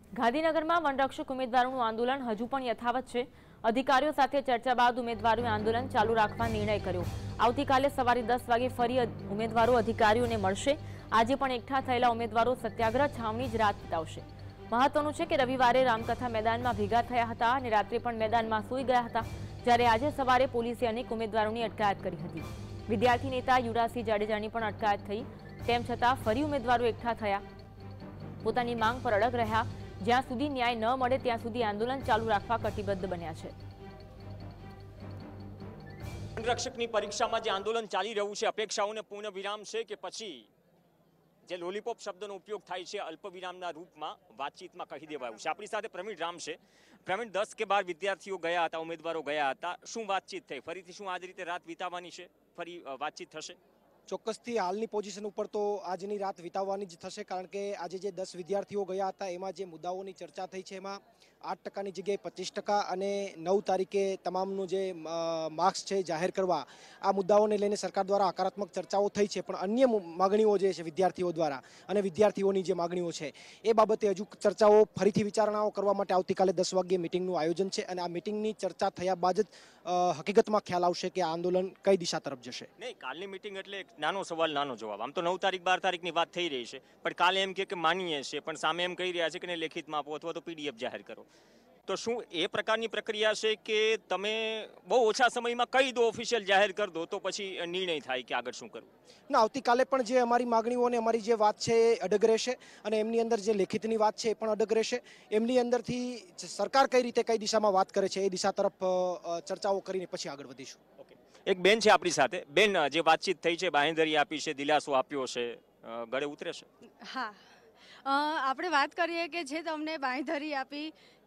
ગાંધીનગરમાં વનરક્ષક ઉમેદવારોનું આંદોલન હજુ પણ યથાવત છે। અધિકારીઓ સાથે ચર્ચા બાદ ઉમેદવારોએ આંદોલન ચાલુ રાખવા નિર્ણય કર્યો। આવતીકાલે સવારે 10 વાગે ફરી ઉમેદવારો અધિકારીઓને મળશે। આજે પણ એકઠા થયેલા ઉમેદવારો સત્યાગ્રહ છાવણી જ રાત વિતાવશે। મહત્વનું છે કે રવિવારે રામકથા મેદાનમાં ભેગા થયા હતા અને રાત્રે પણ મેદાનમાં સૂઈ ગયા હતા, જ્યારે આજે સવારે પોલીસે અનેક ઉમેદવારોની અટકાયત કરી હતી। વિદ્યાર્થી નેતા યુવરાજસિંહ જાડેજાની પણ અટકાયત થઈ। તેમ છતાં ફરી ઉમેદવારો એકઠા થયા, પોતાની માંગ પર અડગ રહ્યા। જ્યાં સુધી ન્યાય ન મળે ત્યાં સુધી આંદોલન ચાલુ રાખવા કટિબદ્ધ બન્યા છે। વનરક્ષકની પરીક્ષામાં જે આંદોલન ચાલી રહ્યું છે, અપેક્ષાઓને પૂર્ણ વિરામ છે કે પછી જે લોલીપોપ શબ્દનો ઉપયોગ થાય છે અલ્પ વિરામના રૂપમાં વાતચીતમાં કહી દેવાયું છે। આપણી સાથે પ્રવીણ રામ છે। પ્રવીણ, 10 કે 12 વિદ્યાર્થીઓ ગયા હતા, ઉમેદવારો ગયા હતા, શું વાતચીત થઈ? ફરીથી શું આજ રીતે રાત વિતાવવાની છે? ફરી વાતચીત થશે? ચોક્કસથી હાલની પોઝિશન ઉપર તો આજની રાત વિતાવવાની જ થશે, કારણ કે આજે જે 10 વિદ્યાર્થીઓ ગયા હતા એમાં જે મુદ્દાઓની ચર્ચા થઈ છે એમાં 8%ની જગ્યાએ 25% અને 9 તારીખે તમામનું જે માર્ક્સ છે જાહેર કરવા, આ મુદ્દાઓને લઈને સરકાર દ્વારા હકારાત્મક ચર્ચાઓ થઈ છે। પણ અન્ય માગણીઓ જે છે વિદ્યાર્થીઓ દ્વારા અને વિદ્યાર્થીઓની જે માગણીઓ છે એ બાબતે હજુ ચર્ચાઓ ફરીથી વિચારણાઓ કરવા માટે આવતીકાલે 10 વાગ્યે મિટિંગનું આયોજન છે અને આ મિટિંગની ચર્ચા થયા બાદ જ હકીકતમાં ખ્યાલ આવશે કે આ આંદોલન કઈ દિશા તરફ જશે। નહીં, કાલની મિટિંગ એટલે નાનો સવાલ નાનો જવાબ। આમ તો 9 તારીખ 12 તારીખની વાત થઈ રહી છે, પણ કાલે એમ કે માનીએ છે, પણ સામે એમ કહી રહ્યા છે કે લેખિતમાં આપો અથવા તો PDF જાહેર કરો। તો શું એ પ્રકારની પ્રક્રિયા છે કે તમે બહુ ઓછા સમયમાં કહી દો, ઓફિશિયલ જાહેર કરી દો, તો પછી નિર્ણય થાય કે આગળ શું કરવું? ના, આવતીકાલે પણ જે અમારી માગણીઓ અને અમારી જે વાત છે એ અડગ રહેશે અને એમની અંદર જે લેખિતની વાત છે એ પણ અડગ રહેશે। એમની અંદરથી સરકાર કઈ રીતે કઈ દિશામાં વાત કરે છે એ દિશા તરફ ચર્ચાઓ કરીને પછી આગળ વધીશું। એક બેન છે આપણી સાથે। બેન, જે વાતચીત થઈ છે, બાંહેધરી આપી છે, દિલાસો આપ્યો છે, ગળે ઉતરે છે? હા, આપણે વાત કરીએ કે જે તમને બાંહેધરી આપી,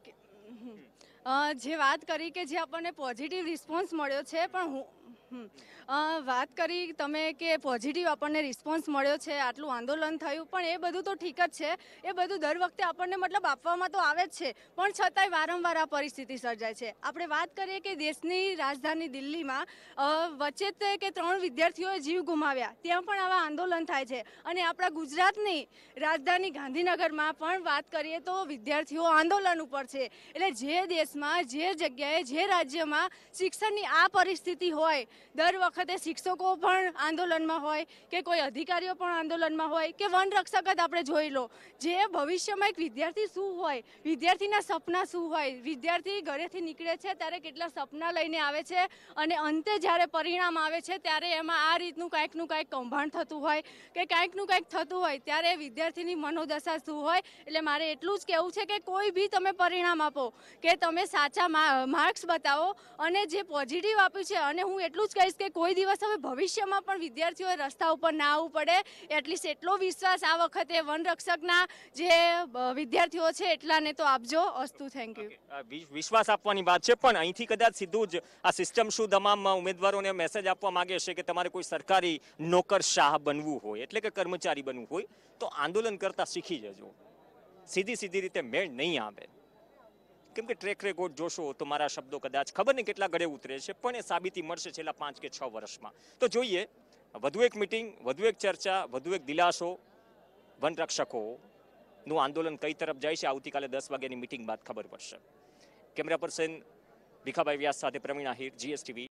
જે વાત કરી કે જે આપણને પોઝિટિવ રિસ્પોન્સ મળ્યો છે, પણ હું વાત કરી તમે કે પોઝિટિવ આપણને રિસ્પોન્સ મળ્યો છે, આટલું આંદોલન થયું, પણ એ બધું તો ઠીક જ છે। એ બધું દર વખતે આપણને મતલબ આપવામાં તો આવે જ છે, પણ છતાંય વારંવાર આ પરિસ્થિતિ સર્જાય છે। આપણે વાત કરીએ કે દેશની રાજધાની દિલ્હીમાં વચ્ચે તે કે 3 વિદ્યાર્થીઓએ જીવ ગુમાવ્યા, ત્યાં પણ આવા આંદોલન થાય છે। અને આપણા ગુજરાતની રાજધાની ગાંધીનગરમાં પણ વાત કરીએ તો વિદ્યાર્થીઓ આંદોલન ઉપર છે। એટલે જે દેશમાં, જે જગ્યાએ, જે રાજ્યમાં શિક્ષણની આ પરિસ્થિતિ હોય, દર વખતે શિક્ષકો પણ આંદોલનમાં હોય કે કોઈ અધિકારીઓ પણ આંદોલનમાં હોય કે વનરક્ષક જ આપણે જોઈ લો, જે ભવિષ્યમાં એક વિદ્યાર્થી શું હોય, વિદ્યાર્થીના સપના શું હોય, વિદ્યાર્થી ઘરેથી નીકળે છે ત્યારે કેટલા સપના લઈને આવે છે અને અંતે જ્યારે પરિણામ આવે છે ત્યારે એમાં આ રીતનું કાંઈકનું કાંઈક કૌભાંડ થતું હોય કે કાંઈકનું કાંઈક થતું હોય, ત્યારે વિદ્યાર્થીની મનોદશા શું હોય। એટલે મારે એટલું જ કહેવું છે કે કોઈ બી તમે પરિણામ આપો, કે તમે સાચા માર્ક્સ બતાવો અને જે પોઝિટિવ આપ્યું છે, અને હું એટલું જ કહીશ કે કોઈ દિવસ હવે ભવિષ્યમાં પણ વિદ્યાર્થીઓએ રસ્તા ઉપર ના આવવું પડે, એટલીસ્ટ એટલો વિશ્વાસ આ વખતે વનરક્ષકના જે વિદ્યાર્થીઓ છે એટલાને તો આપજો। અસ્તુ, થેન્ક યુ। વિશ્વાસ આપવાની વાત છે, પણ અહીંથી કદાચ સીધું જ આ સિસ્ટમ શું તમામ ઉમેદવારોને મેસેજ આપવા માંગે છે કે તમારે કોઈ સરકારી નોકરશાહ બનવું હોય, એટલે કે કર્મચારી બનવું હોય, તો આંદોલન કરતા શીખી જજો। સીધી રીતે મેળ નહીં આવે, કેમ કે ટ્રેક રેકોર્ડ જોશો તો મારા શબ્દો કદાચ ખબર નહીં કેટલા ગળે ઉતરે છે, પણ એ સાબિતી મળશે છેલ્લા 5 કે 6 વર્ષમાં। તો જોઈએ, વધુ એક મિટિંગ, વધુ એક ચર્ચા, વધુ એક દિલાસો, વનરક્ષકોનું આંદોલન કઈ તરફ જાય છે, આવતીકાલે 10 વાગ્યાની મિટિંગ બાદ ખબર પડશે। કેમેરા પર્સન ભીખાભાઈ વ્યાસ સાથે પ્રવીણ આહિર, GSTV।